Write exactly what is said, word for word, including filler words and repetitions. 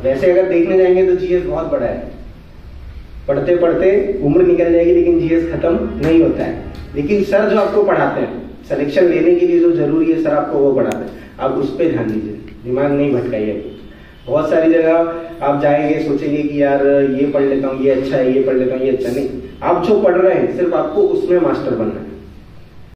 वैसे अगर देखने जाएंगे तो जीएस बहुत बड़ा है, पढ़ते पढ़ते उम्र निकल जाएगी लेकिन जीएस खत्म नहीं होता है। लेकिन सर जो आपको पढ़ाते हैं सिलेक्शन लेने के लिए जो जरूरी है सर आपको वो पढ़ाते हैं, आप उस पर ध्यान दीजिए, दिमाग नहीं भटकाइए। बहुत सारी जगह आप जाएंगे सोचेंगे कि यार ये पढ़ लेता हूँ ये अच्छा है, ये पढ़ लेता हूँ ये अच्छा नहीं, आप जो पढ़ रहे हैं सिर्फ आपको उसमें मास्टर बनना है।